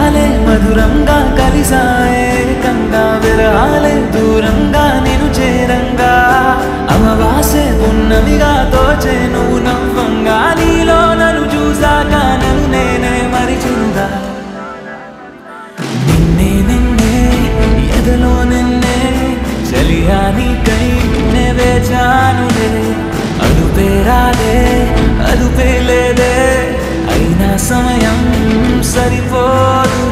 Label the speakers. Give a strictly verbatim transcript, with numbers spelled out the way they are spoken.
Speaker 1: స్వరాలే మధురంగా కలిసాయే కంగా విరహాలే దూరంగా నిను చేరంగా అమవాసే పున్నమిగా తోచే నువ్వు నవ్వంగా నీలో నన్ను చూసాక నన్ను నేనే మరిచిందా నిన్నే నిన్నే ఎదలో నిన్నే చలియా నీకై నే వేచానులే అదుపే రాలే అదుపే లేదే అయినా సమయం సరిపోదు